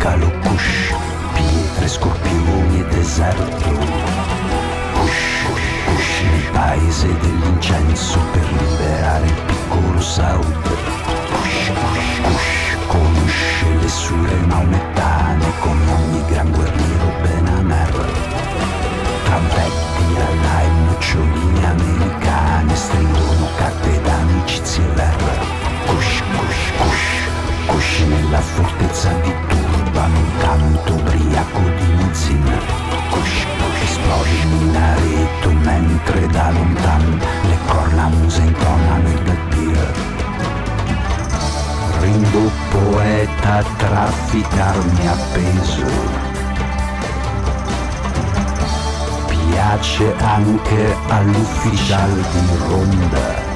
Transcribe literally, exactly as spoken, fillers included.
buffalo kush, pietre, scorpioni e deserto. Kush, kush nel paese dell'incenso per liberare il piccolo Saud. Kush, kush, kush conosce le sure maomettane come ogni gran guerriero Benamer. Trampetti, rallai, noccioline americane stringono carte d'amicizie ver. Kush, kush, kush, kush nella fortezza di Turban, un canto ubriaco di Muzzin. Kush, kush, esplode il minareto mentre da lontan le cornamuse intonano il black beer. Ringo poeta, trafficarmi appeso. Piace anche all'ufficial di ronda.